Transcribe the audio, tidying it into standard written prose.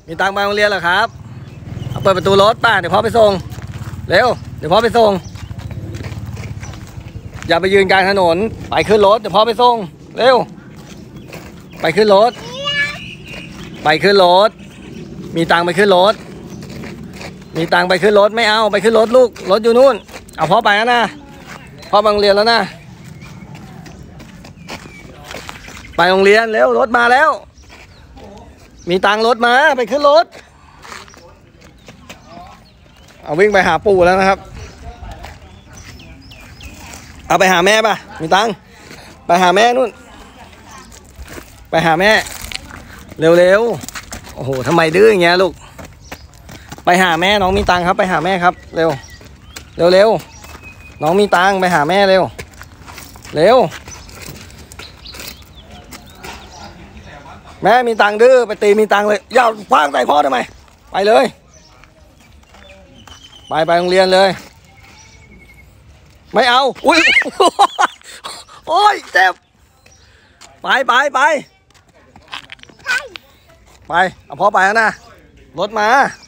มีตังค์ไปโรงเรียนเหรอครับเอาเปิดประตูรถป้าเดี๋ยวพ่อไปส่งเร็วเดี๋ยวพ่อไปส่งอย่าไปยืนกลางถนนไปขึ้นรถเดี๋ยวพ่อไปส่งเร็วไปขึ้นรถไปขึ้นรถมีตังค์ไปขึ้นรถมีตังค์ไปขึ้นรถไม่เอาไปขึ้นรถลูกรถอยู่นู่นเอาพ่อไปแล้วนะพ่อไปโรงเรียนแล้วนะไปโรงเรียนเร็วรถมาแล้วมีตังค์รถมาไปขึ้นรถเอาวิ่งไปหาปู่แล้วนะครับเอาไปหาแม่ป่ะมีตังค์ไปหาแม่นู่นไปหาแม่เร็วๆโอ้โหทำไมดื้ออย่างเงี้ยลูกไปหาแม่น้องมีตังค์ครับไปหาแม่ครับเร็วน้องมีตังค์ไปหาแม่เร็วแม่มีตังค์ดื้อไปตีมีตังค์เลยอย่าคว้างใส่พ่อทำไมไปเลยไปโรงเรียนเลยไม่เอาอุ้ยโอ้ยเจ็บไปเอาพ่อไปแล้วนะรถมา